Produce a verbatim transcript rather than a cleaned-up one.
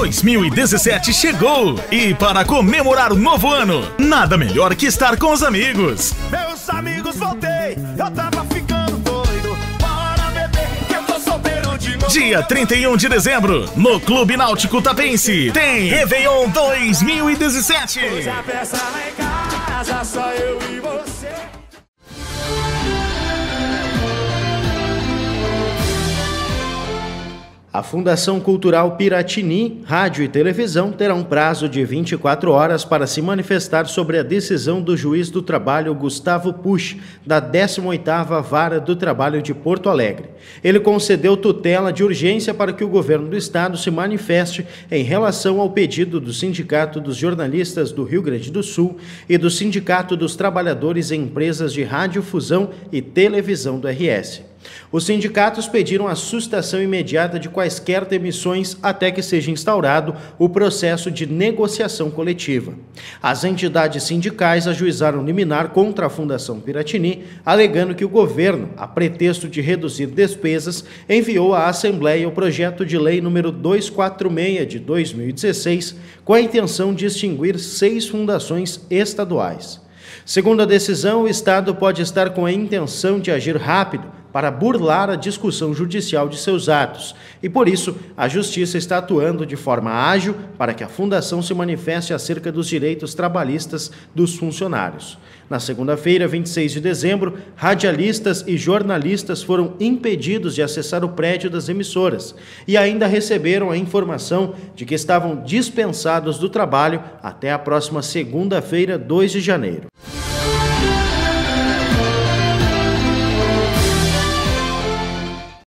dois mil e dezessete chegou e para comemorar o novo ano, nada melhor que estar com os amigos. Meus amigos, voltei, eu tava ficando doido. Bora beber, que eu tô solteiro de novo. Dia trinta e um de dezembro, no Clube Náutico Tapense, tem Réveillon dois mil e dezessete. Hoje a festa lá em casa, só eu e você. A Fundação Cultural Piratini, Rádio e Televisão terá um prazo de vinte e quatro horas para se manifestar sobre a decisão do juiz do trabalho Gustavo Pusch, da décima oitava Vara do Trabalho de Porto Alegre. Ele concedeu tutela de urgência para que o governo do estado se manifeste em relação ao pedido do Sindicato dos Jornalistas do Rio Grande do Sul e do Sindicato dos Trabalhadores em Empresas de Radiodifusão e Televisão do R S. Os sindicatos pediram a sustação imediata de quaisquer demissões até que seja instaurado o processo de negociação coletiva. As entidades sindicais ajuizaram liminar contra a Fundação Piratini, alegando que o governo, a pretexto de reduzir despesas, enviou à Assembleia o projeto de lei número duzentos e quarenta e seis de dois mil e dezesseis, com a intenção de extinguir seis fundações estaduais. Segundo a decisão, o Estado pode estar com a intenção de agir rápido para burlar a discussão judicial de seus atos, e por isso a Justiça está atuando de forma ágil para que a Fundação se manifeste acerca dos direitos trabalhistas dos funcionários. Na segunda-feira, vinte e seis de dezembro, radialistas e jornalistas foram impedidos de acessar o prédio das emissoras e ainda receberam a informação de que estavam dispensados do trabalho até a próxima segunda-feira, dois de janeiro.